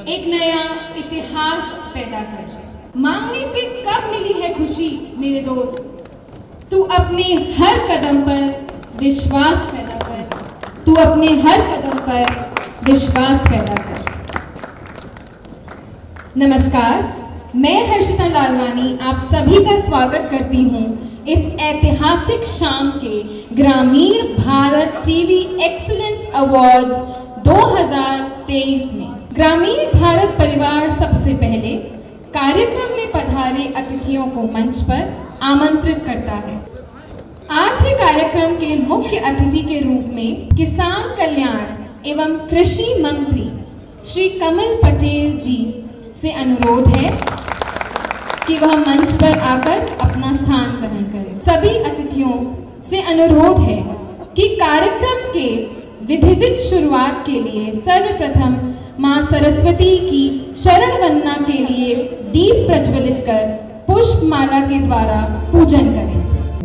एक नया इतिहास पैदा कर। मांगने से कब मिली है खुशी मेरे दोस्त, तू अपने हर कदम पर विश्वास पैदा कर, तू अपने हर कदम पर विश्वास पैदा कर। नमस्कार, मैं हर्षिता लालवानी आप सभी का स्वागत करती हूँ इस ऐतिहासिक शाम के ग्रामीण भारत टीवी एक्सीलेंस अवार्ड्स 2023 में। ग्रामीण भारत परिवार सबसे पहले कार्यक्रम में पधारे अतिथियों को मंच पर आमंत्रित करता है। आज के कार्यक्रम के मुख्य अतिथि के रूप में किसान कल्याण एवं कृषि मंत्री श्री कमल पटेल जी से अनुरोध है कि वह मंच पर आकर अपना स्थान ग्रहण करें। सभी अतिथियों से अनुरोध है कि कार्यक्रम के विधिवत शुरुआत के लिए सर्वप्रथम मां सरस्वती की शरण वंदना के लिए दीप प्रज्वलित कर पुष्पमाला के द्वारा पूजन करें।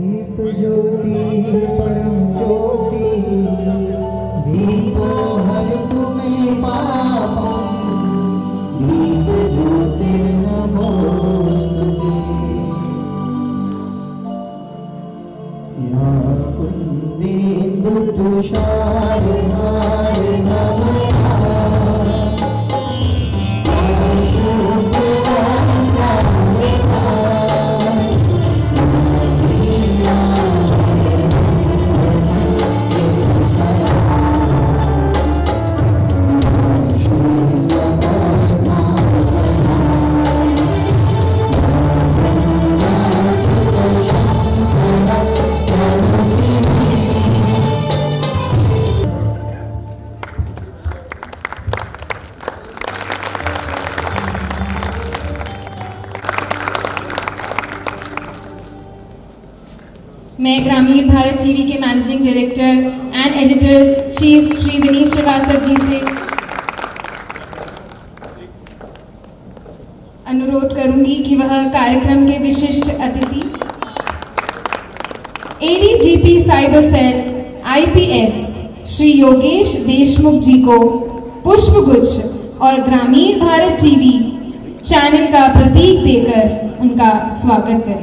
मैं ग्रामीण भारत टीवी के managing director and editor chief Shri Vineet Srivastava ji से अनुरोध करूंगी कि वह कार्यक्रम के विशिष्ट अतिथि ADGP cyber cell IPS Shri Yogesh Deshmukh ji को पुष्पगुच्छ और ग्रामीण भारत टीवी चैनल का प्रतीक देकर उनका स्वागत करें।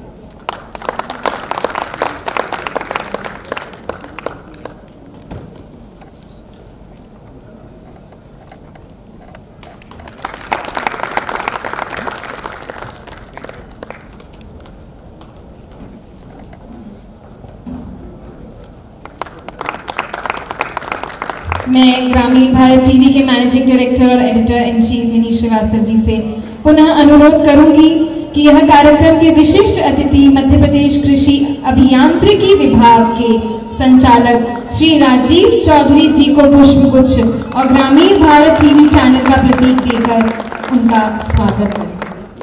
मैं ग्रामीण भारत टीवी के मैनेजिंग डायरेक्टर और editor in chief Vineet Srivastava ji से पुनः अनुरोध करूंगी कि यह कार्यक्रम के विशिष्ट अतिथि मध्य प्रदेश कृषि अभियांत्रिकी विभाग के संचालक श्री राजीव चौधरी जी को पुष्पगुच्छ और ग्रामीण भारत टीवी चैनल का प्रतीक देकर उनका स्वागत करें।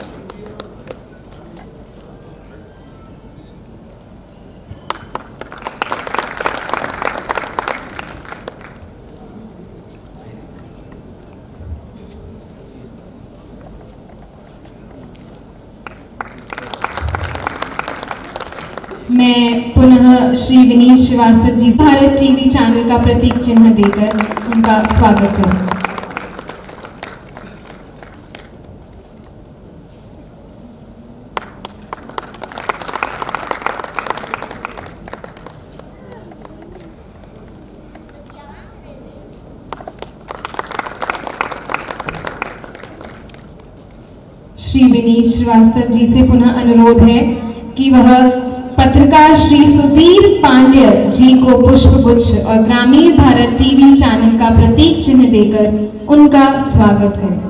मैं पुनः श्री विनीत श्रीवास्तव जी भारत टीवी चैनल का प्रतीक चिन्ह देकर उनका स्वागत करूं। श्री विनीत श्रीवास्तव जी से पुनः अनुरोध है कि वह पत्रकार श्री सुधीर पांड्य जी को पुष्पगुच्छ और ग्रामीण भारत टीवी चैनल का प्रतीक चिन्ह देकर उनका स्वागत करें।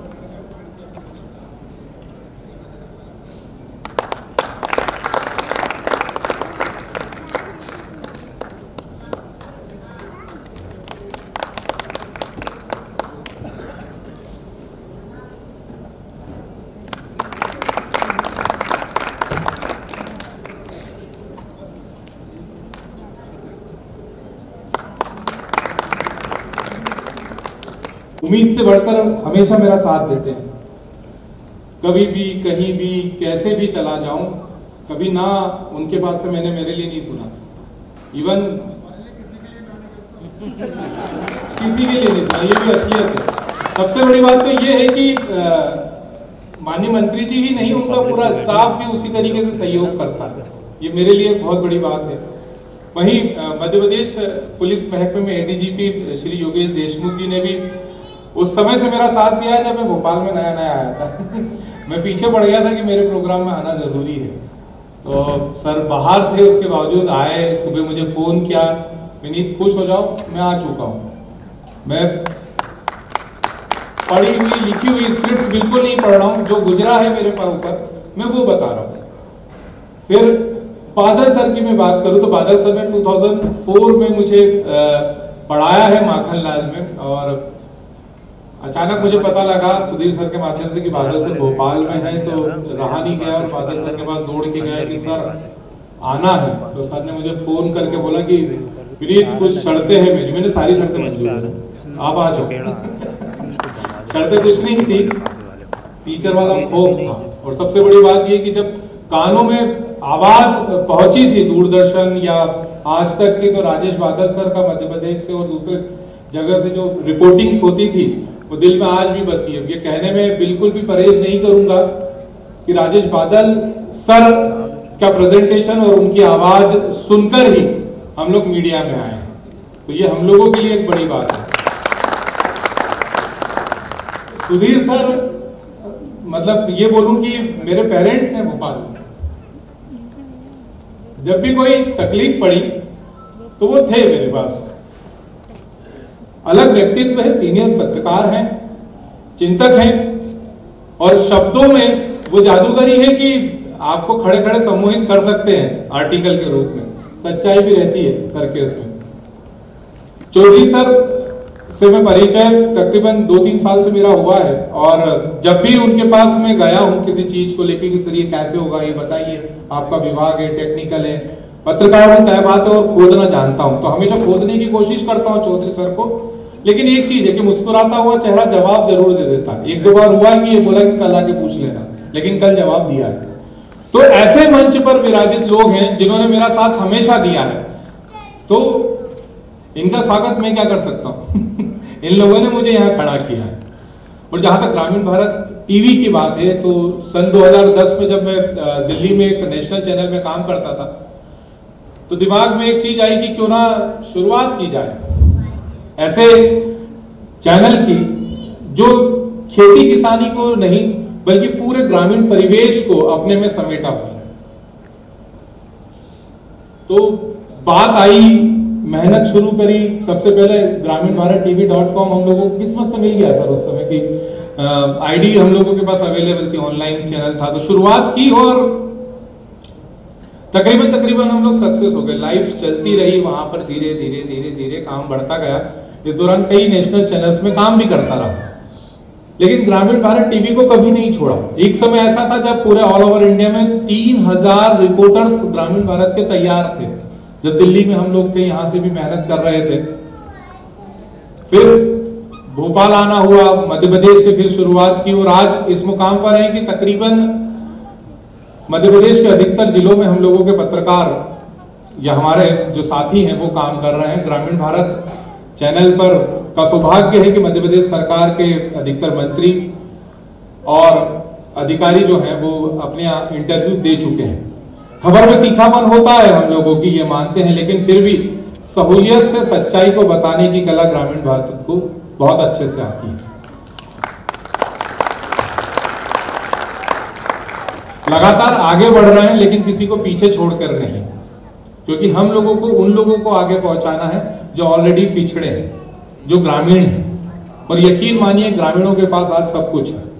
उम्मीद से बढ़कर हमेशा मेरा साथ देते हैं। कभी भी कहीं भी कैसे भी चला जाऊं, कभी ना उनके पास से मैंने मेरे लिए नहीं सुना। इवन किसी के लिए नहीं सुना, ये भी असलियत है। सबसे बड़ी बात तो ये है कि माननीय मंत्री जी ही नहीं, उनका पूरा स्टाफ भी उसी तरीके से सहयोग करता है। ये मेरे लिए बहुत बड़ी बात है। वहीं मध्य प्रदेश पुलिस महकमे में एडीजीपी श्री योगेश देशमुख जी ने भी उस समय से मेरा साथ दिया जब मैं भोपाल में नया नया आया था। मैं पीछे पड़ गया था कि मेरे प्रोग्राम में आना जरूरी है, तो सर बाहर थे, उसके बावजूद आए, सुबह मुझे फोन किया, विनीत खुश हो जाओ मैं आ चुका हूँ। मैं पढ़ी हुई लिखी हुई स्क्रिप्ट बिल्कुल नहीं पढ़ रहा हूँ, जो गुजरा है मेरे पास ऊपर मैं वो बता रहा हूँ। फिर बादल सर की मैं बात करूँ तो बादल सर ने 2004 में मुझे पढ़ाया है माखनलाल में, और अचानक मुझे पता लगा सुधीर सर के माध्यम से कि बादल सर भोपाल में है, तो रहा नहीं गया और बादल सर के पास दौड़ के गया कि सर आना है। तो सर ने मुझे फोन करके बोला कि विनीत कुछ शर्तें हैं मेरी। मैंने सारी शर्तें मंजूर की, आप आ जाओ। शर्तें कुछ नहीं थी, टीचर वाला खौफ था। और सबसे बड़ी बात ये कि जब कानों में आवाज पहुंची थी दूरदर्शन या आज तक की, तो राजेश बादल सर का मध्य प्रदेश से और दूसरे जगह से जो रिपोर्टिंग्स होती थी वो दिल में आज भी बसी है। ये कहने में बिल्कुल भी परहेज नहीं करूंगा कि राजेश बादल सर का प्रेजेंटेशन और उनकी आवाज सुनकर ही हम लोग मीडिया में आए हैं, तो ये हम लोगों के लिए एक बड़ी बात है। सुधीर सर, मतलब ये बोलूं कि मेरे पेरेंट्स हैं भोपाल में। जब भी कोई तकलीफ पड़ी तो वो थे मेरे पास। अलग व्यक्तित्व है, सीनियर पत्रकार हैं, चिंतक हैं, और शब्दों में वो जादूगरी है कि आपको खड़े खड़े सम्मोहित कर सकते हैं आर्टिकल के रूप में। सच्चाई भी रहती है सर के उसमें। चौधरी सर से मैं परिचय तकरीबन 2-3 साल से मेरा हुआ है, और जब भी उनके पास मैं गया हूं किसी चीज को लेके कि सर ये कैसे होगा, ये बताइए, आपका विभाग है, टेक्निकल है, पत्रकार हूं तय बात है और खोदना जानता हूं, तो हमेशा खोदने की कोशिश करता हूं चौधरी सर को। लेकिन एक चीज है कि मुस्कुराता हुआ चेहरा जवाब जरूर दे देता है। 1-2 बार हुआ है कि ये बोला कि कल आके पूछ लेना, लेकिन कल जवाब दिया है। तो ऐसे मंच पर विराजित लोग हैं जिन्होंने मेरा साथ हमेशा दिया है, तो इनका स्वागत मैं क्या कर सकता हूं। इन लोगों ने मुझे यहाँ खड़ा किया है। और जहां तक ग्रामीण भारत टीवी की बात है, तो सन 2010 में जब मैं दिल्ली में एक नेशनल चैनल में काम करता था, तो दिमाग में एक चीज आई कि क्यों ना शुरुआत की जाए ऐसे चैनल की जो खेती किसानी को नहीं बल्कि पूरे ग्रामीण परिवेश को अपने में समेटा हुआ है। तो बात आई, मेहनत शुरू करी। सबसे पहले ग्रामीण भारत TV.com हम लोगों को किस्मत से मिल गया सर उस समय की आईडी हम लोगों के पास अवेलेबल थी, ऑनलाइन चैनल था, तो शुरुआत की और तकरीबन हम लोग सक्सेस हो गए। लाइफ चलती रही वहां पर, धीरे धीरे धीरे धीरे काम बढ़ता गया। इस दौरान कई नेशनल चैनल्स में काम भी करता रहा, लेकिन ग्रामीण भारत टीवी को कभी नहीं छोड़ा। एक समय ऐसा था जब पूरे ऑल ओवर इंडिया में 3000 रिपोर्टर्स ग्रामीण भारत के तैयार थे। जब दिल्ली में हम लोग थे, यहां से भी मेहनत कर रहे थे। फिर भोपाल आना हुआ, मध्य प्रदेश से फिर शुरुआत की, और आज इस मुकाम पर है कि तकरीबन मध्य प्रदेश के अधिकतर जिलों में हम लोगों के पत्रकार या हमारे जो साथी हैं वो काम कर रहे हैं। ग्रामीण भारत चैनल पर का सौभाग्य है कि मध्य प्रदेश सरकार के अधिकतर मंत्री और अधिकारी जो हैं वो अपने इंटरव्यू दे चुके हैं। खबर में तीखापन होता है हम लोगों की, ये मानते हैं, लेकिन फिर भी सहूलियत से सच्चाई को बताने की कला ग्रामीण भारत को बहुत अच्छे से आती है। लगातार आगे बढ़ रहे हैं, लेकिन किसी को पीछे छोड़कर नहीं, क्योंकि हम लोगों को उन लोगों को आगे पहुंचाना है जो ऑलरेडी पिछड़े हैं, जो ग्रामीण हैं। और यकीन मानिए ग्रामीणों के पास आज सब कुछ है।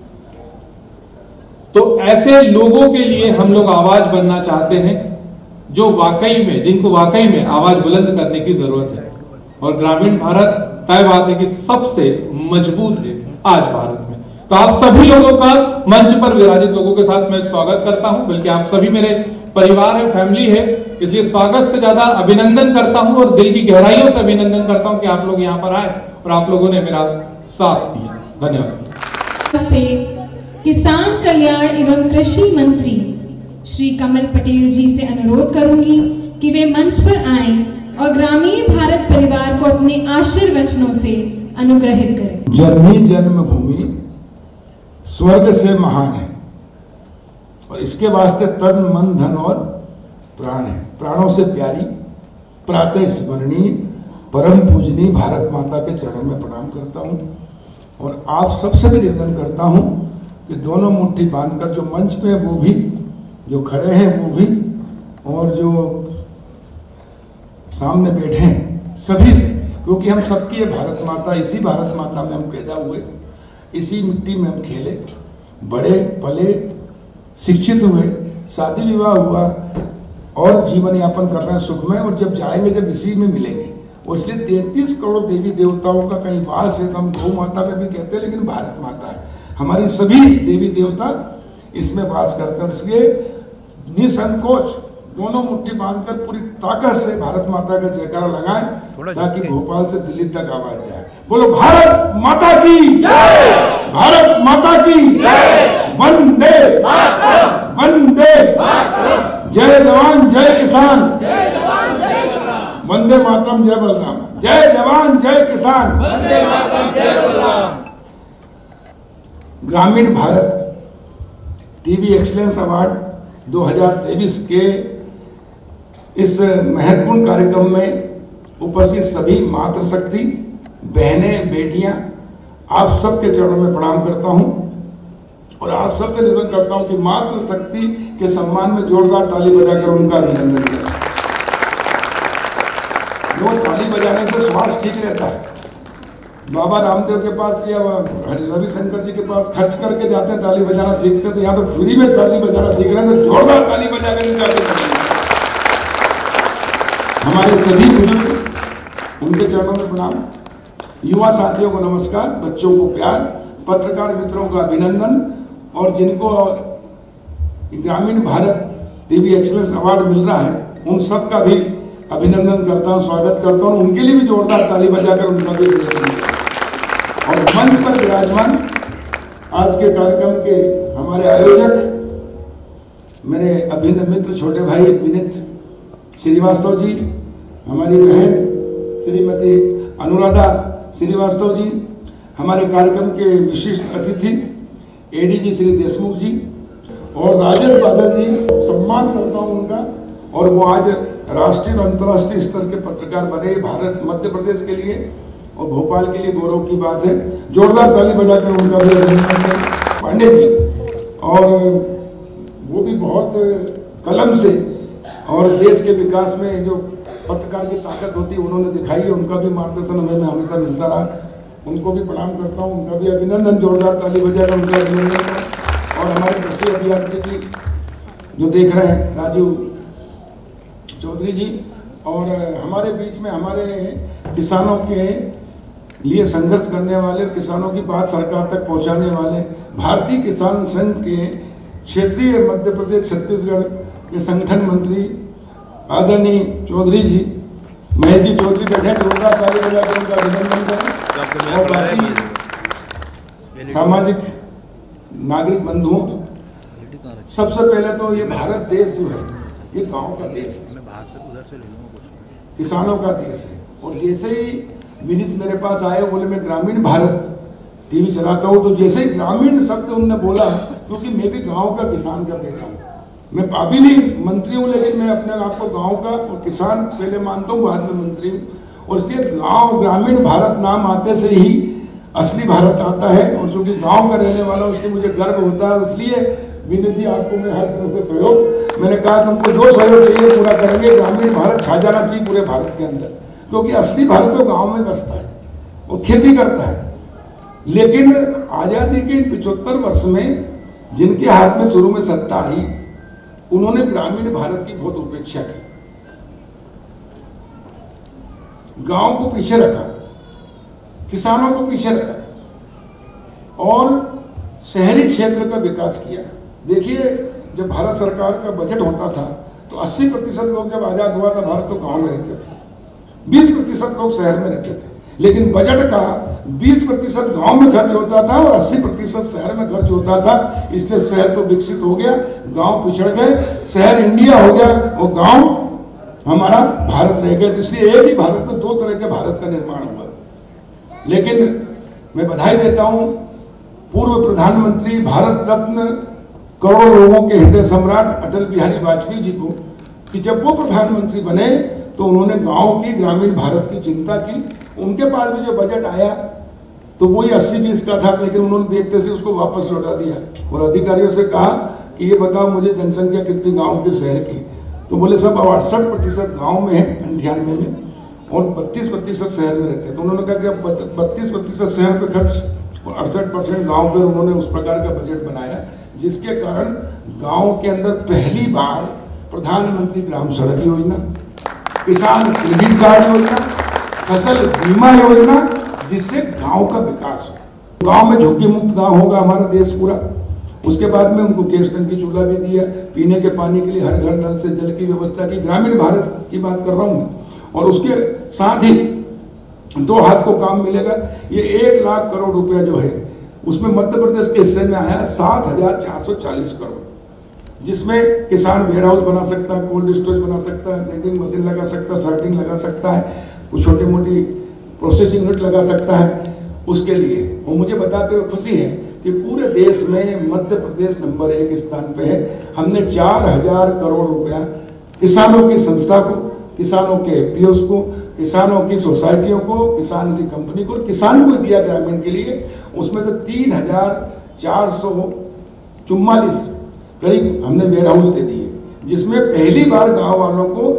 तो ऐसे लोगों के लिए हम लोग आवाज बनना चाहते हैं जो वाकई में, जिनको वाकई में आवाज बुलंद करने की जरूरत है। और ग्रामीण भारत तय बात है कि सबसे मजबूत है आज भारत में। तो आप सभी लोगों का मंच पर विराजित लोगों के साथ मैं स्वागत करता हूं, बल्कि आप सभी मेरे परिवार है, फैमिली है, इसलिए स्वागत से ज्यादा अभिनंदन करता हूं और दिल की गहराइयों से अभिनंदन करता हूं कि आप लोग यहां पर आए और आप लोगों ने मेरा साथ दिया। धन्यवाद। से किसान कल्याण एवं कृषि मंत्री श्री कमल पटेल जी से अनुरोध करूंगी कि वे मंच पर आएं और ग्रामीण भारत परिवार को अपने आशीर्वचनों से अनुग्रहित करें। जननी जन्मभूमि स्वर्ग से महान है और इसके वास्ते तन मन धन और प्राण है। प्राणों से प्यारी, प्रातः स्मरणीय, परम पूजनीय भारत माता के चरणों में प्रणाम करता हूँ और आप सबसे भी निवेदन करता हूँ कि दोनों मुट्ठी बांधकर जो मंच पे वो भी, जो खड़े हैं वो भी, और जो सामने बैठे हैं सभी से, क्योंकि हम सबकी ये भारत माता, इसी भारत माता में हम पैदा हुए, इसी मिट्टी में हम खेले, बड़े पले, शिक्षित हुए, शादी विवाह हुआ और जीवन यापन कर रहे हैं सुखमय, और जब जाएंगे जब इसी में मिलेंगे। और इसलिए 33 करोड़ देवी देवताओं का कहीं वास है, तो हम गौ माता में भी कहते हैं, लेकिन भारत माता है, हमारी सभी देवी देवता इसमें वास करते हैं। इसलिए निसंकोच दोनों मुट्ठी बांधकर पूरी ताकत से भारत माता का जयकारा लगाएं, ताकि भोपाल से दिल्ली तक आवाज जाए। बोलो भारत माता की जय, भारत माता की जय, वंदे वंदे, जय जवान जय किसान, वंदे मातरम जय बलराम, जय जवान जय किसान, वंदे मातरम जय बलराम। ग्रामीण भारत टीवी एक्सीलेंस अवार्ड 2023 के इस महत्वपूर्ण कार्यक्रम में उपस्थित सभी मातृशक्ति बहनें, बेटियां, आप सबके चरणों में प्रणाम करता हूं और आप सबसे निवेदन करता हूं कि मातृशक्ति के सम्मान में जोरदार ताली बजाकर उनका अभिनंदन करें। वो ताली बजाने से श्वास ठीक रहता है। बाबा रामदेव के पास या रविशंकर जी के पास खर्च करके जाते हैं, ताली बजाना सीखते हैं, तो यहाँ तो फ्री में ताली बजाना सीख रहे हैं, तो जोरदार ताली बजाकर हमारे सभी बुजुर्ग, उनके चरणों में प्रणाम। युवा साथियों को नमस्कार, बच्चों को प्यार, पत्रकार मित्रों का अभिनंदन, और जिनको Gramin Bharat TV excellence award मिल रहा है उन सब का भी अभिनंदन करता हूँ, स्वागत करता हूँ। उनके लिए भी जोरदार ताली बजाकर उनका भी अभिनंदन करता हूँ। और मंच पर विराजमान आज के कार्यक्रम के हमारे आयोजक, मेरे अभिन्न मित्र छोटे भाई विनीत श्रीवास्तव जी, हमारी बहन श्रीमती अनुराधा श्रीवास्तव जी, हमारे कार्यक्रम के विशिष्ट अतिथि एडीजी श्री देशमुख जी और राजेश बादल जी, सम्मान करता हूं उनका। और वो आज राष्ट्रीय और अंतर्राष्ट्रीय स्तर के पत्रकार बने, भारत मध्य प्रदेश के लिए और भोपाल के लिए गौरव की बात है। जोरदार ताली बजाकर उनका भी अभिनंदन करें। पांडे जी, और वो भी बहुत कलम से और देश के विकास में जो पत्रकार की ताकत होती है उन्होंने दिखाई है, उनका भी मार्गदर्शन हमें हमेशा मिलता रहा, उनको भी प्रणाम करता हूँ, उनका भी अभिनंदन, जोरदार ताली बजाकर उनका अभिनंदन करें। और हमारे कृषि अभियांत्रिकी जो देख रहे हैं राजीव चौधरी जी, और हमारे बीच में हमारे किसानों के लिए संघर्ष करने वाले, किसानों की बात सरकार तक पहुंचाने वाले भारतीय किसान संघ के क्षेत्रीय मध्य प्रदेश छत्तीसगढ़ के संगठन मंत्री आदरणीय चौधरी जी, महेश जी चौधरी बैठे, जोरदार ताली बजाकर उनका अभिनंदन करें। और बाकी सामाजिक नागरिक बंधुओं, सबसे पहले तो ये भारत देश जो है ये गांव का देश है, किसानों का देश है। और जैसे ही विनीत मेरे पास आए, बोले मैं ग्रामीण भारत टीवी चलाता हूँ, तो जैसे ही ग्रामीण शब्द उन्होंने बोला, क्योंकि मैं भी गांव का किसान का बेटा हूँ, मैं अभी भी मंत्री हूँ, लेकिन मैं अपने आप को गांव का और किसान पहले मानता हूँ, बाद में मंत्री हूँ। और इसलिए गांव, ग्रामीण भारत नाम आते से ही असली भारत आता है, और जो कि गांव का रहने वाला उसके मुझे गर्व होता है। इसलिए विनीत जी, आपको मैं हर तरह से सहयोग, मैंने कहा तुमको जो सहयोग चाहिए पूरा करेंगे। ग्रामीण भारत छा जाना चाहिए पूरे भारत के अंदर, क्योंकि असली भारत तो गाँव में बसता है, वो खेती करता है। लेकिन आज़ादी के 75 वर्ष में जिनके हाथ में शुरू में सत्ता आई, उन्होंने ग्रामीण भारत की बहुत उपेक्षा की, गांव को पीछे रखा, किसानों को पीछे रखा और शहरी क्षेत्र का विकास किया। देखिए, जब भारत सरकार का बजट होता था तो 80% लोग जब आजाद हुआ था भारत, तो गांव में रहते थे, 20% लोग शहर में रहते थे। लेकिन बजट का 20% गांव में खर्च होता था और 80% शहर में खर्च होता था। इसलिए शहर तो विकसित हो गया, गांव पिछड़ गए, शहर इंडिया हो गया और गांव हमारा भारत रह गया। इसलिए एक ही भारत में दो तरह के भारत का निर्माण हुआ। लेकिन मैं बधाई देता हूं पूर्व प्रधानमंत्री, भारत रत्न, करोड़ों लोगों के हृदय सम्राट अटल बिहारी वाजपेयी जी को कि जब वो प्रधानमंत्री बने तो उन्होंने गांव की, ग्रामीण भारत की चिंता की। उनके पास भी जो बजट आया तो वही 80-20 का था, लेकिन उन्होंने देखते से उसको वापस लौटा दिया और अधिकारियों से कहा कि ये बताओ मुझे जनसंख्या कितनी गांव के, शहर की। तो बोले सब 68% गाँव में है 98 में, और 32% शहर में रहते हैं। तो उन्होंने कहा कि अब 32% शहर पे खर्च और 68% गाँव पर उन्होंने उस प्रकार का बजट बनाया, जिसके कारण गाँव के अंदर पहली बार प्रधानमंत्री ग्राम सड़क योजना, किसान क्रेडिट कार्ड योजना, फसल बीमा योजना, जिससे गांव का विकास हो। गांव में झुग्गी मुक्त गांव होगा हमारा देश पूरा। उसके बाद में उनको गैस टंकी चूल्हा भी दिया, पीने के पानी के लिए हर घर नल से जल की व्यवस्था की। ग्रामीण भारत की बात कर रहा हूँ। और उसके साथ ही 2 हाथ को काम मिलेगा। ये 1 लाख करोड़ रुपया जो है उसमें मध्य प्रदेश के हिस्से में आया 7,440 करोड़, जिसमें किसान वेयर हाउस बना सकता है, कोल्ड स्टोरेज बना सकता है, ग्रेडिंग मशीन लगा सकता है, सर्टिंग लगा सकता है, कुछ छोटी मोटी प्रोसेसिंग यूनिट लगा सकता है उसके लिए। और मुझे बताते हुए खुशी है कि पूरे देश में मध्य प्रदेश नंबर 1 स्थान पे है। हमने 4,000 करोड़ रुपया किसानों की संस्था को, किसानों के एफपीओस को, किसानों की सोसाइटियों को, किसान की कंपनी को, किसान को दिया ग्रामीण के लिए। उसमें से 3,444 करीब हमने वेयर हाउस दे दिए, जिसमें पहली बार गांव वालों को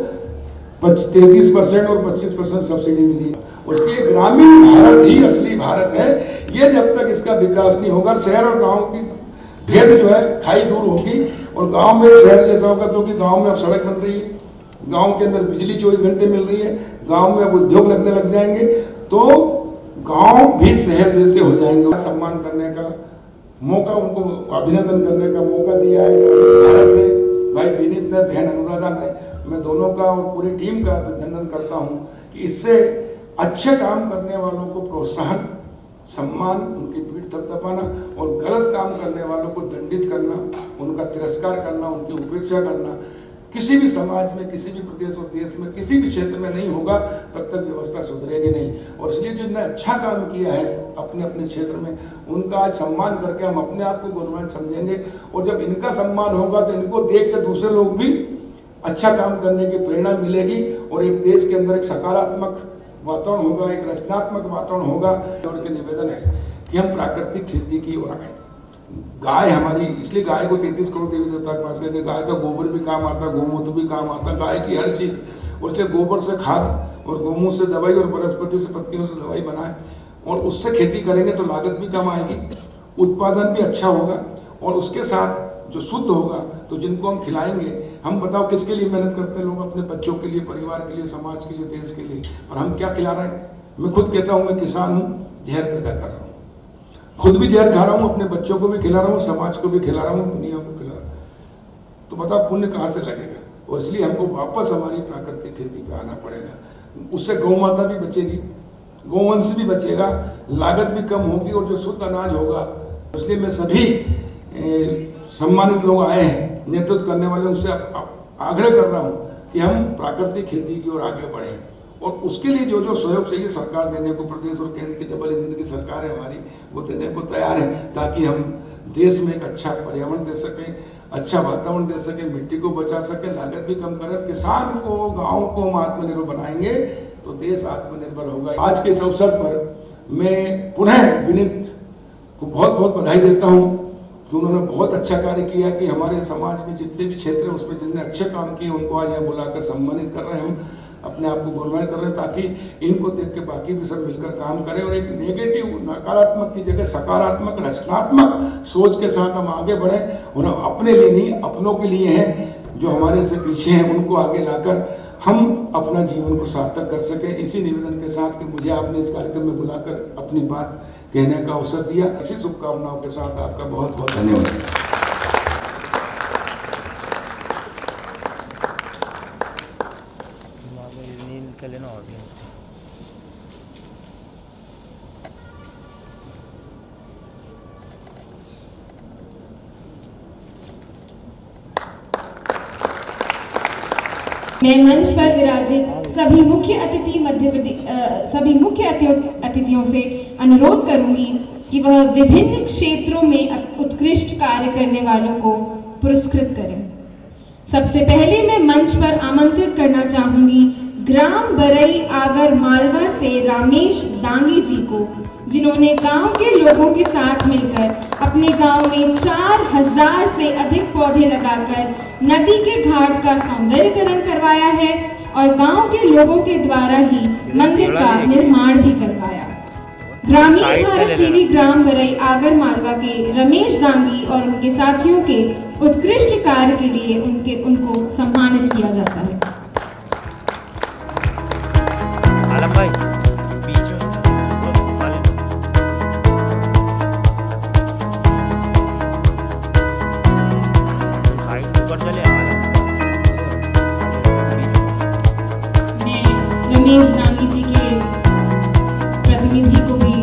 33% और 25% सब्सिडी मिली। उसके ग्रामीण भारत ही असली भारत है। ये जब तक इसका विकास नहीं होगा, शहर और गांव की भेद जो है खाई दूर होगी और गांव में शहर जैसा होगा, क्योंकि गांव में अब सड़क बन रही है, गांव के अंदर बिजली 24 घंटे मिल रही है, गांव में अब उद्योग लगने लग जाएंगे, तो गांव भी शहर जैसे हो जाएंगे। सम्मान करने का मौका, उनको अभिनंदन करने का मौका दिया है भारत ने, भाई विनीत ने, बहन अनुराधा ने। मैं दोनों का और पूरी टीम का अभिनंदन करता हूं कि इससे अच्छे काम करने वालों को प्रोत्साहन, सम्मान, उनकी पीठ थपथपाना और गलत काम करने वालों को दंडित करना, उनका तिरस्कार करना, उनकी उपेक्षा करना किसी भी समाज में, किसी भी प्रदेश और देश में, किसी भी क्षेत्र में नहीं होगा, तब तक व्यवस्था सुधरेगी नहीं। और इसलिए जिन्होंने अच्छा काम किया है अपने अपने क्षेत्र में, उनका आज सम्मान करके हम अपने आप को गौरवान्वित समझेंगे। और जब इनका सम्मान होगा तो इनको देख के दूसरे लोग भी अच्छा काम करने की प्रेरणा मिलेगी और एक देश के अंदर एक सकारात्मक वातावरण होगा, एक रचनात्मक वातावरण होगा। और के निवेदन है कि हम प्राकृतिक खेती की ओर आए। गाय हमारी, इसलिए गाय को 33 करोड़ देवी देवता के पास करके, गाय का गोबर भी काम आता, गोमूत्र भी काम आता, गाय की हर चीज। और इसलिए गोबर से खाद और गोमूत्र से दवाई और वनस्पति से पत्तियों से दवाई बनाए और उससे खेती करेंगे तो लागत भी कम आएगी, उत्पादन भी अच्छा होगा और उसके साथ जो शुद्ध होगा तो जिनको हम खिलाएंगे, हम बताओ किसके लिए मेहनत करते हैं लोग, अपने बच्चों के लिए, परिवार के लिए, समाज के लिए, देश के लिए। और हम क्या खिला रहे हैं? मैं खुद कहता हूँ मैं किसान हूँ, जहर पैदा कर रहा हूँ, खुद भी जहर खा रहा हूँ, अपने बच्चों को भी खिला रहा हूँ, समाज को भी खिला रहा हूँ, दुनिया को खिला रहा हूँ। तो बताओ पुण्य कहाँ से लगेगा? और इसलिए हमको वापस हमारी प्राकृतिक खेती पे आना पड़ेगा। उससे गौ माता भी बचेगी, गौवंश भी बचेगा, लागत भी कम होगी और जो शुद्ध अनाज होगा। इसलिए मैं सभी सम्मानित लोग आए हैं नेतृत्व करने वाले, उनसे आग्रह कर रहा हूँ कि हम प्राकृतिक खेती की ओर आगे बढ़ें और उसके लिए जो जो सहयोग चाहिए सरकार देने को, प्रदेश और केंद्र की डबल इंजन की सरकार है हमारी, वो देने को तैयार है, ताकि हम देश में एक अच्छा पर्यावरण दे सकें, अच्छा वातावरण दे सकें, मिट्टी को बचा सकें, लागत भी कम करें, किसान को, गाँव को हम आत्मनिर्भर बनाएंगे तो देश आत्मनिर्भर होगा। आज के इस अवसर पर मैं पुनः विनीत को बहुत बहुत बधाई देता हूँ कि उन्होंने बहुत अच्छा कार्य किया कि हमारे समाज में जितने भी क्षेत्र हैं उसमें जितने अच्छे काम किए उनको आज यहाँ बुलाकर सम्मानित कर रहे हैं। हम अपने आप को गौरवान्वित कर रहे हैं ताकि इनको देख के बाकी भी सब मिलकर काम करें और एक नेगेटिव, नकारात्मक की जगह सकारात्मक, रचनात्मक सोच के साथ हम आगे बढ़ें और अपने लिए नहीं, अपनों के लिए हैं जो हमारे से पीछे हैं, उनको आगे लाकर हम अपना जीवन को सार्थक कर सकें। इसी निवेदन के साथ कि मुझे आपने इस कार्यक्रम में बुलाकर अपनी बात कहने का अवसर दिया, इसी शुभकामनाओं के साथ आपका बहुत बहुत धन्यवाद। मैं मंच पर विराजित सभी मुख्य अतिथियों से अनुरोध करूंगी कि वह विभिन्न क्षेत्रों में उत्कृष्ट कार्य करने वालों को पुरस्कृत करें। सबसे पहले मैं मंच पर आमंत्रित करना चाहूंगी ग्राम बरई आगर मालवा से रामेश दांगी जी को, जिन्होंने गांव के लोगों के साथ मिलकर अपने गांव में 4000 से अधिक पौधे लगाकर नदी के घाट का सौंदर्यीकरण करवाया है और गांव के लोगों के द्वारा ही मंदिर का निर्माण भी करवाया। ग्रामीण भारत टीवी ग्राम बरई आगर मालवा के रमेश दांगी और उनके साथियों के उत्कृष्ट कार्य के लिए उनको सम्मानित किया जाता है। आलम भाई बीच में हाइट ऊपर चले। मैं रमेश दांगी जी के प्रतिनिधि को भी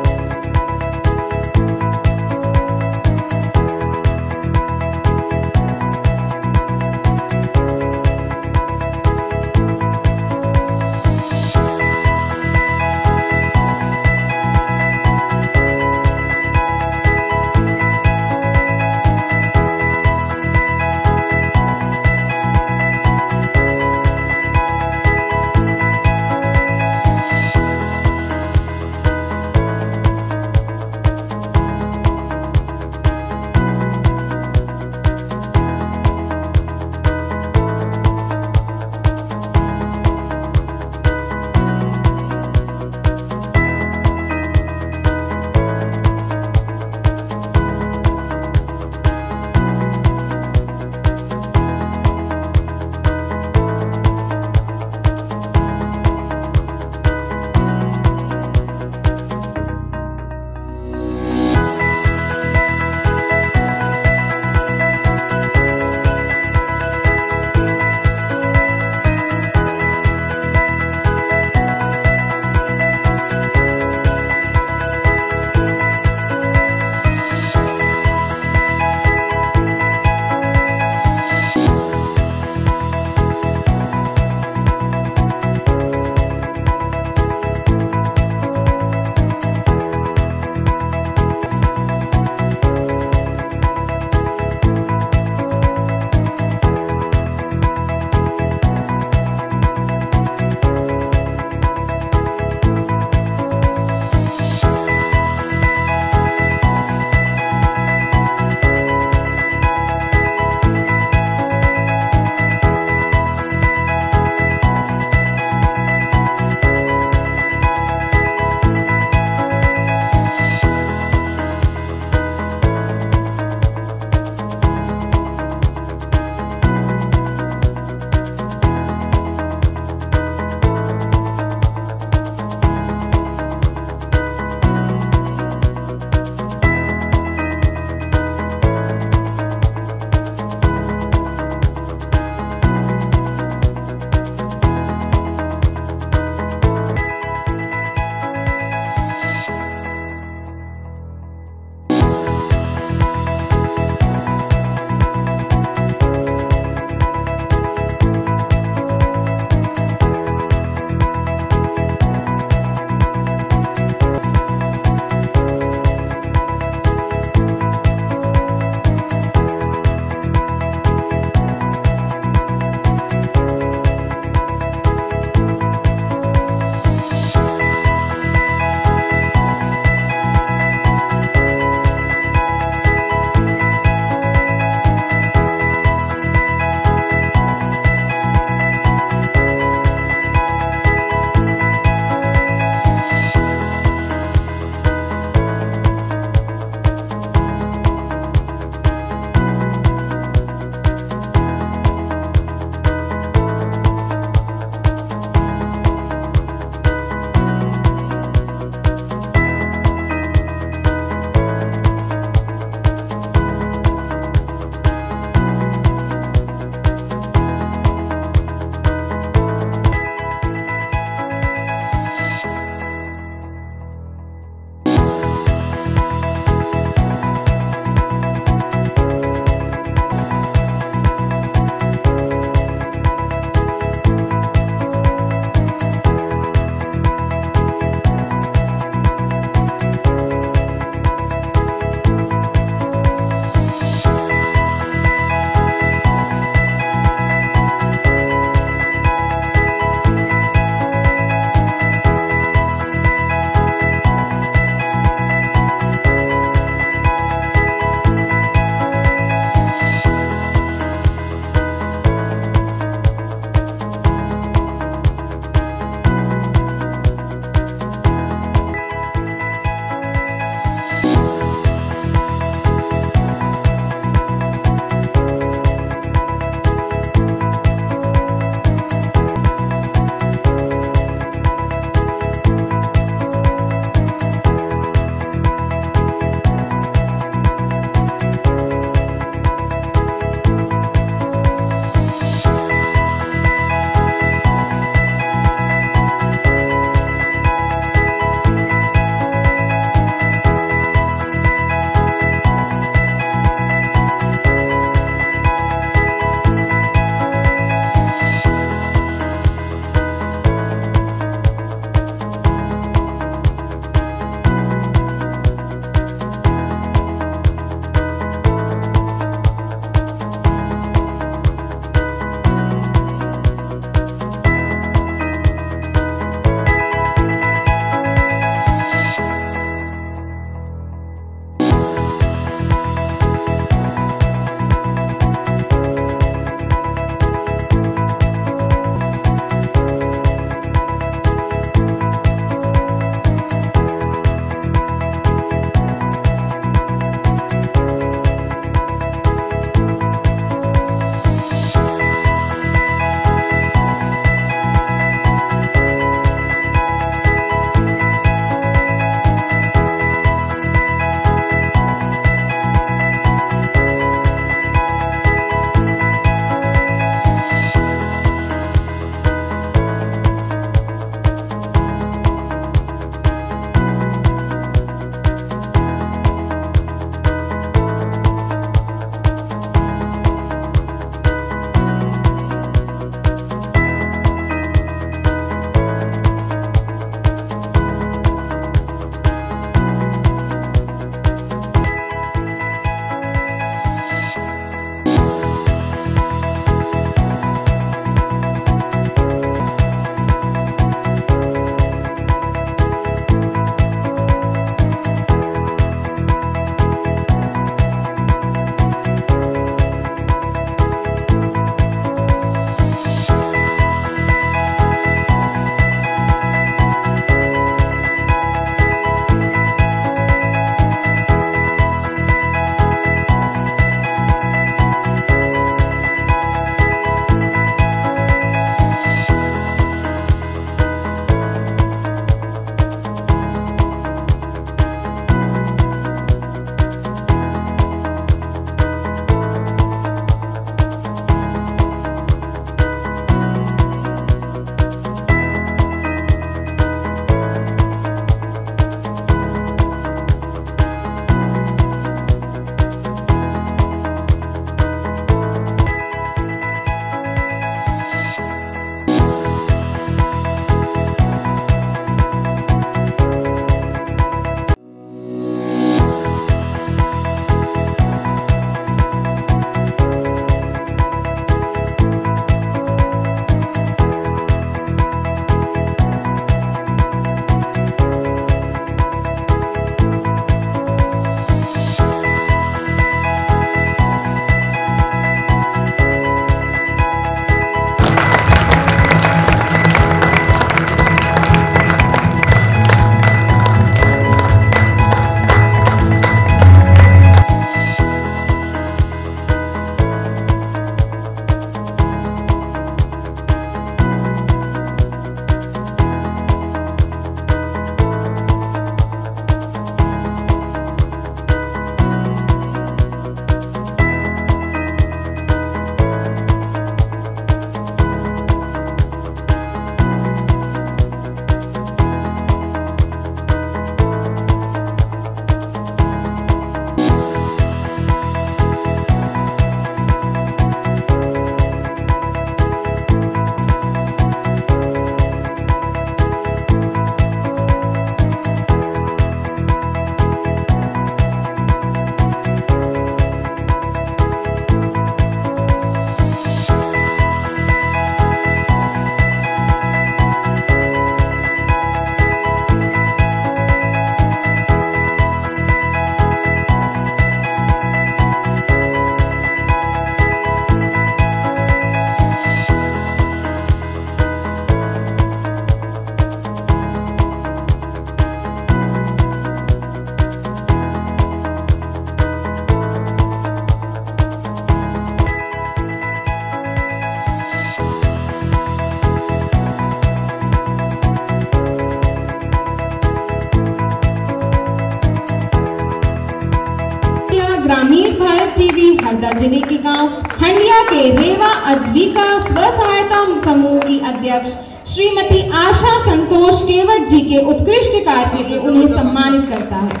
ग्रामीण भारत टीवी हरदा जिले के गांव हंडिया के रेवा आजीविका स्व सहायता समूह की अध्यक्ष श्रीमती आशा संतोष केवट जी के उत्कृष्ट कार्य के लिए उन्हें सम्मानित करता है।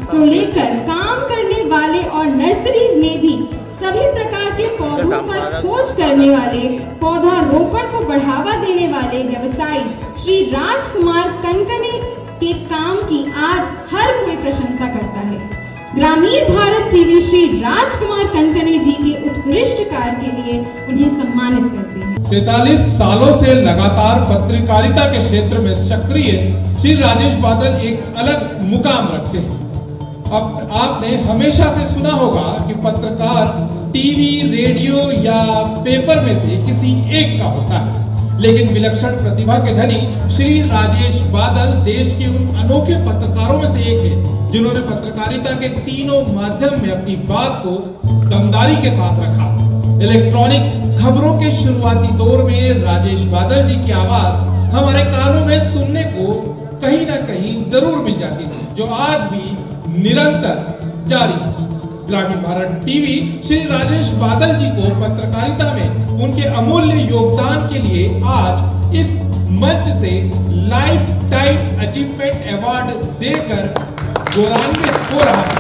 को लेकर काम करने वाले और नर्सरीज में भी सभी प्रकार के पौधों पर खोज करने वाले, पौधारोपण को बढ़ावा देने वाले व्यवसायी श्री राजकुमार कनकने के काम की आज हर कोई प्रशंसा करता है। ग्रामीण भारत टीवी श्री राजकुमार कनकने जी के उत्कृष्ट कार्य के लिए उन्हें सम्मानित करती है। 47 सालों से लगातार पत्रकारिता के क्षेत्र में सक्रिय श्री राजेश बादल एक अलग मुकाम रखते हैं। अब आपने हमेशा से सुना होगा कि पत्रकार टीवी, रेडियो या पेपर में से किसी एक का होता है, लेकिन विलक्षण प्रतिभा के धनी श्री राजेश बादल देश के उन अनोखे पत्रकारों में से एक है जिन्होंने पत्रकारिता के तीनों माध्यम में अपनी बात को दमदारी के साथ रखा। इलेक्ट्रॉनिक खबरों के शुरुआती दौर में राजेश बादल जी की आवाज हमारे कानों में सुनने को कहीं ना कहीं जरूर मिल जाती थी, जो आज भी निरंतर जारी है। ग्रामीण भारत टीवी श्री राजेश बादल जी को पत्रकारिता में उनके अमूल्य योगदान के लिए आज इस मंच से लाइफ टाइम अचीवमेंट अवार्ड देकर गौरवान्वित हो रहा है।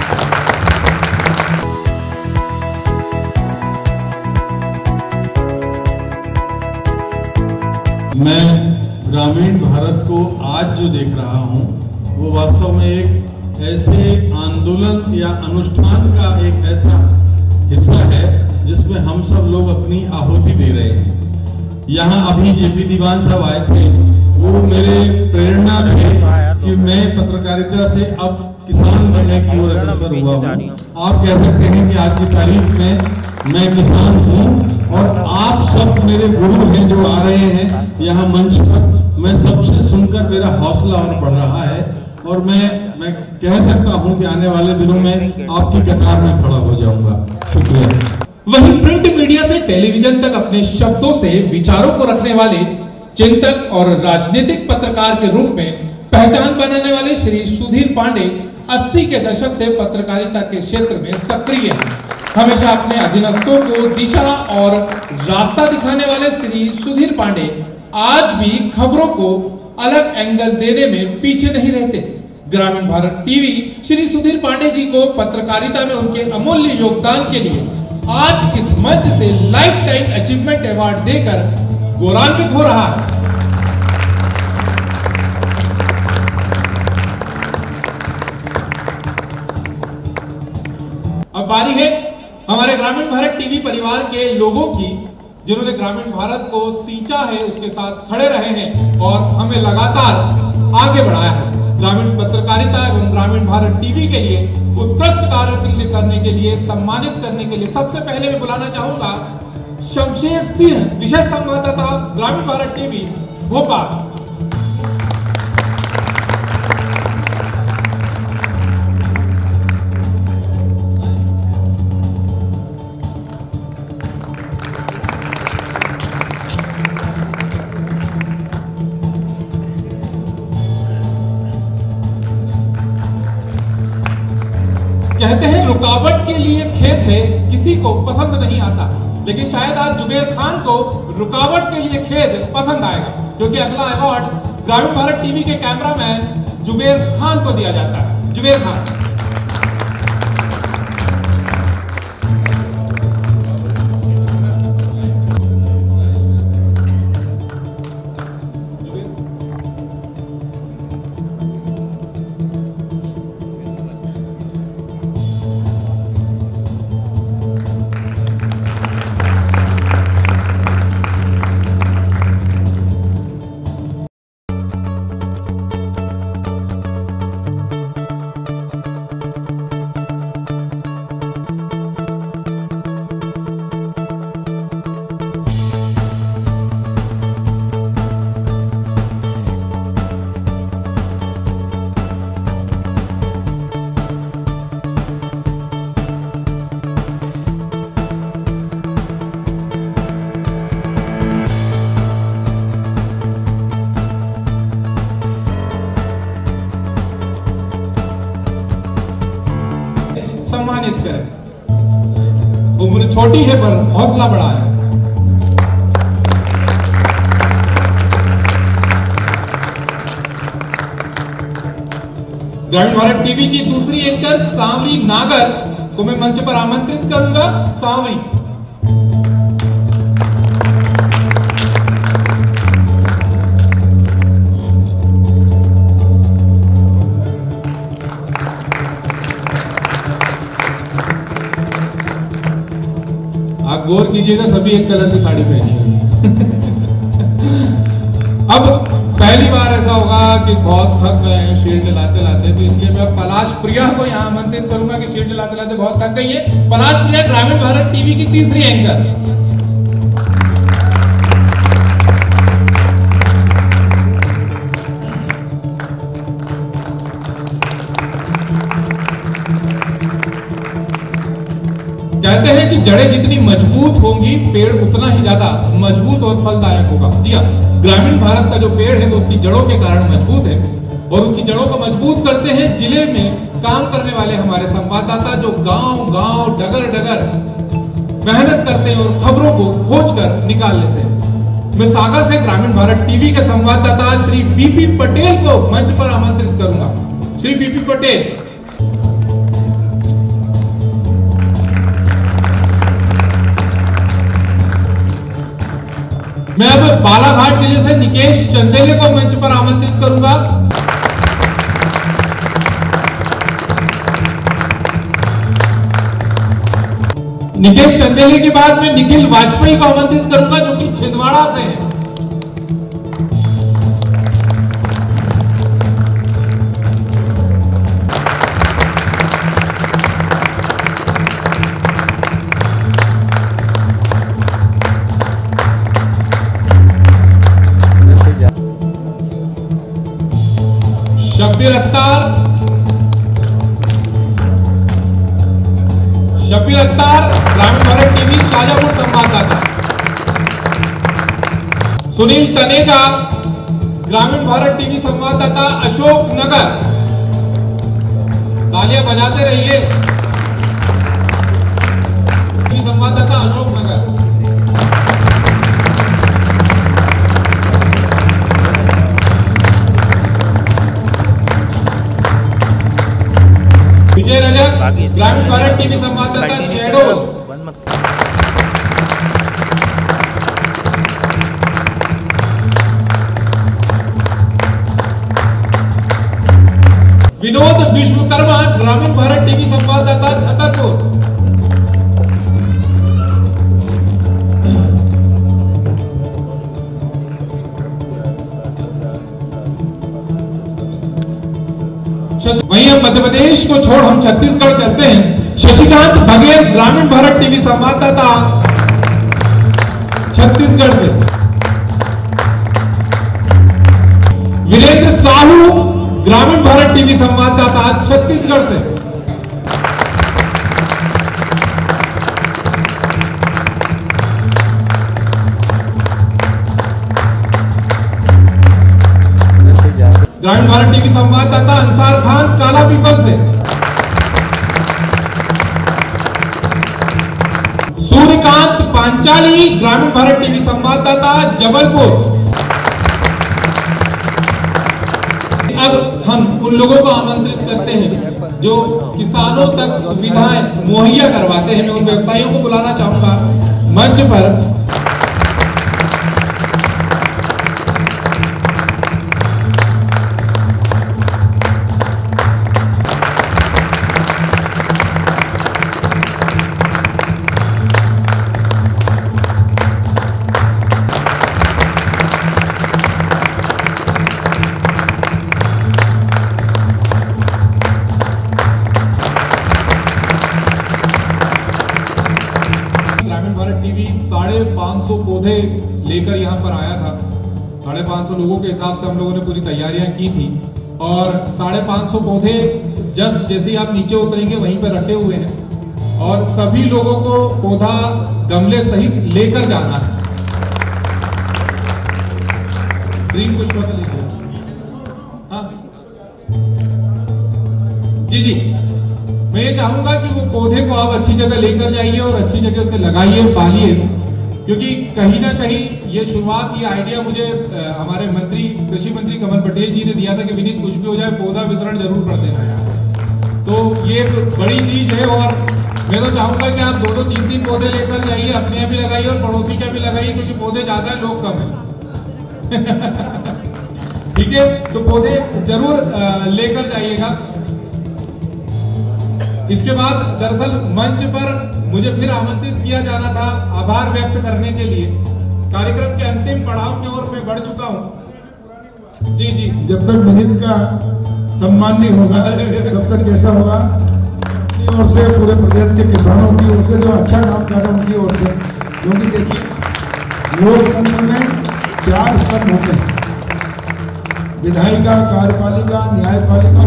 मैं ग्रामीण भारत को आज जो देख रहा हूं वो वास्तव में एक ऐसे आंदोलन या अनुष्ठान का एक ऐसा हिस्सा है जिसमें हम सब लोग अपनी आहुति दे रहे हैं। यहाँ अभी जेपी दीवान साहब आए थे, वो मेरे प्रेरणा थे कि मैं पत्रकारिता से अब किसान बनने की ओर अग्रसर हुआ हूँ। आप कह सकते हैं कि आज की तारीख में मैं किसान हूँ और आप सब मेरे गुरु हैं जो आ रहे हैं यहाँ मंच पर। मैं सबसे सुनकर मेरा हौसला और बढ़ रहा है और मैं कह सकता हूं कि आने वाले दिनों में आपकी कतार में खड़ा हो जाऊंगा। शुक्रिया। वहीं प्रिंट मीडिया से टेलीविजन तक अपने शब्दों से विचारों को रखने वाले चिंतक और राजनीतिक पत्रकार के रूप में पहचान बनाने वाले श्री सुधीर पांडे 80 के दशक से पत्रकारिता के क्षेत्र में सक्रिय हैं। हमेशा अपने अधीनस्थों को दिशा और रास्ता दिखाने वाले श्री सुधीर पांडे आज भी खबरों को अलग एंगल देने में पीछे नहीं रहते। ग्रामीण भारत टीवी श्री सुधीर पांडे जी को पत्रकारिता में उनके अमूल्य योगदान के लिए आज इस मंच से लाइफ टाइम अचीवमेंट अवार्ड देकर गौरवान्वित हो रहा है। अब बारी है हमारे ग्रामीण भारत टीवी परिवार के लोगों की, जिन्होंने ग्रामीण भारत को सींचा है, उसके साथ खड़े रहे हैं और हमें लगातार आगे बढ़ाया है। ग्रामीण पत्रकारिता एवं ग्रामीण भारत टीवी के लिए उत्कृष्ट कार्य करने के लिए, सम्मानित करने के लिए सबसे पहले मैं बुलाना चाहूंगा शमशेर सिंह, विशेष संवाददाता ग्रामीण भारत टीवी भोपाल। कहते हैं रुकावट के लिए खेत है, किसी को पसंद नहीं आता, लेकिन शायद आज जुबेर खान को रुकावट के लिए खेत पसंद आएगा, क्योंकि अगला अवार्ड ग्रामीण भारत टीवी के कैमरामैन जुबेर खान को दिया जाता है। जुबेर खान। सम्मानित करें। उम्र छोटी है पर हौसला बड़ा है। ग्रामीण भारत टीवी की दूसरी एंकर सांवरी नागर को मैं मंच पर आमंत्रित करूंगा। सांवरी। आप गौर कीजिएगा, सभी एक कलर की साड़ी पहनी हुई है। अब पहली बार ऐसा होगा कि बहुत थक गए हैं शील्ड लाते लाते, तो इसलिए मैं पलाश प्रिया को यहाँ आमंत्रित करूंगा कि शील्ड लाते लाते बहुत थक गई है। पलाश प्रिया ग्रामीण भारत टीवी की तीसरी एंकर। कहते हैं कि जड़ें जितनी मजबूत होंगी पेड़ उतना ही ज्यादा मजबूत और फलदायक होगा। जी हाँ, ग्रामीण भारत का जो पेड़ है वो उसकी जड़ों के कारण मजबूत है, और उसकी जड़ों को मजबूत करते हैं जिले में काम करने वाले हमारे संवाददाता, जो गांव गांव डगर डगर मेहनत करते हैं और खबरों को खोज कर निकाल लेते हैं। मैं सागर से ग्रामीण भारत टीवी के संवाददाता श्री बीपी पटेल को मंच पर आमंत्रित करूंगा। श्री बीपी पटेल। मैं अब बालाघाट जिले से निकेश चंदेले को मंच पर आमंत्रित करूंगा। निकेश चंदेले के बाद मैं निखिल वाजपेयी को आमंत्रित करूंगा, जो कि छिंदवाड़ा से हैं। शब्बीर अख्तर ग्रामीण भारत टीवी शाजापुर संवाददाता। सुनील तनेजा ग्रामीण भारत टीवी संवाददाता अशोक नगर। तालियां बजाते रहिए। संवाददाता अशोक नगर। विजय रजक ग्रामीण भारत टीवी संवाददाता शहडोल। विनोद विश्वकर्मा ग्रामीण भारत टीवी संवाददाता छतरपुर। वहीं हम मध्य प्रदेश को छोड़ हम छत्तीसगढ़ चलते हैं। शशिकांत बघेल ग्रामीण भारत टीवी संवाददाता छत्तीसगढ़ से। वीरेंद्र साहू ग्रामीण भारत टीवी संवाददाता छत्तीसगढ़ से। ग्रामीण भारत टीवी संवाददाता अंसार खान काला पीपल से। सूर्यकांत पांचाली ग्रामीण भारत टीवी संवाददाता जबलपुर। अब हम उन लोगों को आमंत्रित करते हैं जो किसानों तक सुविधाएं मुहैया करवाते हैं। मैं उन व्यवसायियों को बुलाना चाहूंगा मंच पर। टीवी 550 पौधे लेकर यहाँ पर आया था। 550 लोगों के हिसाब से हम लोगों ने पूरी तैयारियां की थी, और 550 पौधे जस्ट जैसे ही आप नीचे उतरेंगे वहीं पर रखे हुए हैं, और सभी लोगों को पौधा गमले सहित लेकर जाना है। ड्रीम कुछ हाँ जी, मैं ये चाहूंगा कि वो पौधे को आप अच्छी जगह लेकर जाइए और अच्छी जगह उसे लगाइए, पालिए, क्योंकि कहीं ना कहीं ये शुरुआत, ये आइडिया मुझे हमारे मंत्री, कृषि मंत्री कमल पटेल जी ने दिया था कि विनीत कुछ भी हो जाए पौधा वितरण जरूर कर देना यार। तो ये एक बड़ी चीज है और मैं तो चाहूंगा कि आप 2-2, 3-3 पौधे लेकर जाइए, अपने यहाँ भी लगाइए और पड़ोसी के भी लगाइए, क्योंकि पौधे ज्यादा है, लोग कम है। ठीक है, तो पौधे जरूर लेकर जाइएगा। इसके बाद दरअसल मंच पर मुझे फिर आमंत्रित किया जाना था आभार व्यक्त करने के लिए। कार्यक्रम के अंतिम पड़ाव की ओर मैं बढ़ चुका हूँ। जी जी, जब तक विनीत का सम्मान नहीं होगा तब तक कैसा होगा? अपनी ओर से, पूरे प्रदेश के किसानों की ओर से, जो अच्छा काम कर रहे हैं उनकी ओर से, क्योंकि देखिए लोकतंत्र में 4 स्तंभ होते हैं, विधायिका, कार्यपालिका, न्यायपालिका,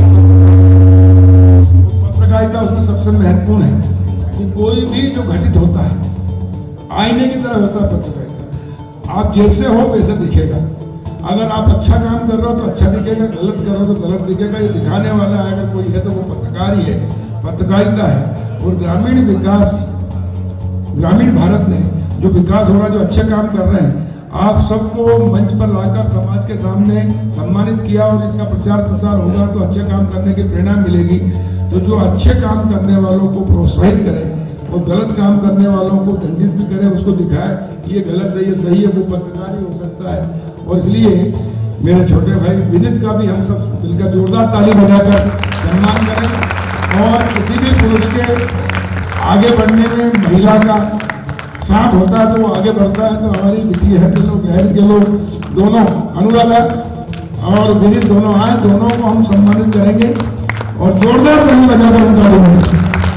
पत्रकारिता उसमें सबसे महत्वपूर्ण है कि कोई भी जो घटित होता है आईने की तरह होता है पत्रकारिता। आप जैसे हो वैसे दिखेगा। अगर आप अच्छा काम कर रहे हो तो अच्छा दिखेगा, गलत कर रहे हो तो गलत दिखेगा। ये दिखाने वाला अगर कोई है तो वो पत्रकार ही है, पत्रकारिता है। और ग्रामीण विकास, ग्रामीण भारत में जो विकास हो रहा है, जो अच्छे काम कर रहे हैं, आप सबको मंच पर लाकर समाज के सामने सम्मानित किया और इसका प्रचार प्रसार होगा तो अच्छे काम करने की प्रेरणा मिलेगी। तो जो अच्छे काम करने वालों को प्रोत्साहित करें और गलत काम करने वालों को दंडित भी करें, उसको दिखाए ये गलत है, ये सही है, वो पत्रकार ही हो सकता है। और इसलिए मेरे छोटे भाई विनीत का भी हम सब मिलकर जोरदार ताली बजाकर सम्मान करें। और किसी भी पुरुष के आगे बढ़ने में महिला का साथ होता है तो वो आगे बढ़ता है। तो हमारी बिटिया के लोग, बहन के लोग दोनों, अनुराधा और विनीत दोनों आए, दोनों को हम सम्मानित करेंगे और जोरदार ताली बजाकर उनका अभिनंदन।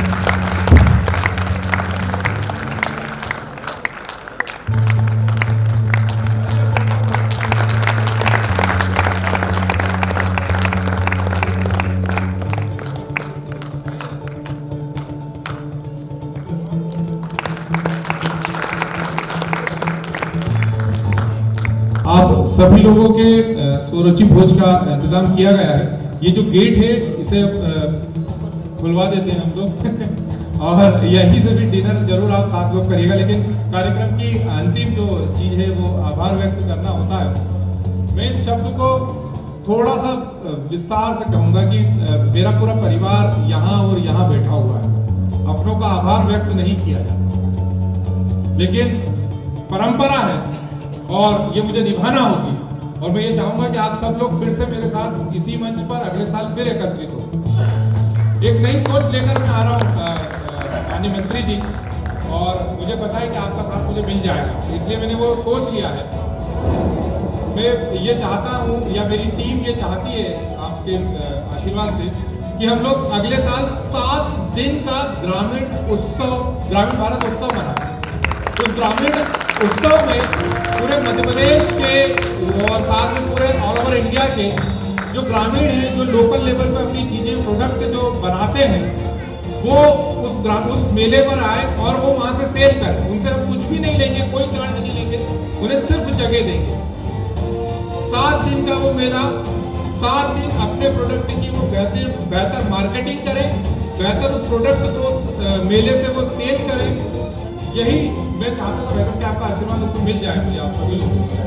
आप सभी लोगों के स्वरुचि भोज का इंतजाम किया गया है। ये जो गेट है इसे खुलवा देते हैं हम लोग और यहीं से भी डिनर जरूर आप 7 लोग करिएगा। लेकिन कार्यक्रम की अंतिम जो चीज है वो आभार व्यक्त करना होता है। मैं इस शब्द को थोड़ा सा विस्तार से कहूंगा कि मेरा पूरा परिवार यहाँ और यहाँ बैठा हुआ है। अपनों का आभार व्यक्त नहीं किया जाता, लेकिन परंपरा है और ये मुझे निभाना होगी। और मैं ये चाहूंगा कि आप सब लोग फिर से मेरे साथ इसी मंच पर अगले साल फिर एकत्रित हो। एक नई सोच लेकर मैं आ रहा हूँ माननीय मंत्री जी, और मुझे पता है कि आपका साथ मुझे मिल जाएगा, इसलिए मैंने वो सोच लिया है। मैं ये चाहता हूँ, या मेरी टीम ये चाहती है आपके आशीर्वाद से, कि हम लोग अगले साल 7 दिन का ग्रामीण उत्सव, ग्रामीण भारत उत्सव मनाएं। उस ग्रामीण उत्सव में पूरे मध्य प्रदेश के और साथ में पूरे ऑल ओवर इंडिया के जो ग्रामीण हैं, जो लोकल लेवल पर अपनी चीजें, प्रोडक्ट जो बनाते हैं, वो उस मेले पर आए और वो वहां से सेल करें। उनसे हम कुछ भी नहीं लेंगे, कोई चार्ज नहीं लेंगे, उन्हें सिर्फ जगह देंगे। 7 दिन का वो मेला, 7 दिन अपने प्रोडक्ट की वो बेहतर मार्केटिंग करें, बेहतर उस प्रोडक्ट को मेले से वो सेल करें। यही मैं चाहता था वैसे कि आपका आशीर्वाद उसमें मिल जाए मुझे, आप सभी लोगों को।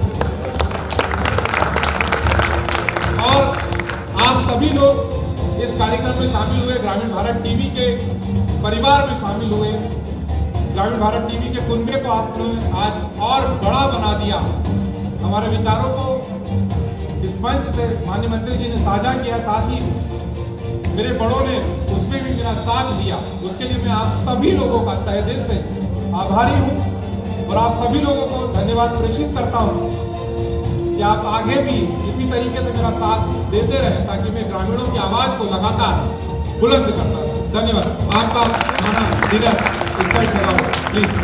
और आप सभी लोग इस कार्यक्रम में शामिल हुए, ग्रामीण भारत टीवी के परिवार में शामिल हुए। ग्रामीण भारत टीवी के कुनबे को आपने आज और बड़ा बना दिया। हमारे विचारों को इस मंच से माननीय मंत्री जी ने साझा किया, साथ ही मेरे बड़ों ने उसमें भी मेरा साथ दिया। उसके लिए मैं आप सभी लोगों का तहे दिल से आभारी हूँ और आप सभी लोगों को धन्यवाद प्रेषित करता हूँ कि आप आगे भी इसी तरीके से मेरा साथ देते रहें, ताकि मैं ग्रामीणों की आवाज को लगातार बुलंद करता रहूँ। धन्यवाद। आपका खाना डिनर इस साइड लगा हुआ, प्लीज।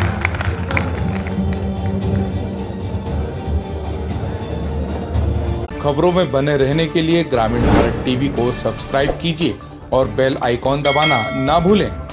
खबरों में बने रहने के लिए ग्रामीण भारत टीवी को सब्सक्राइब कीजिए और बेल आइकॉन दबाना ना भूलें।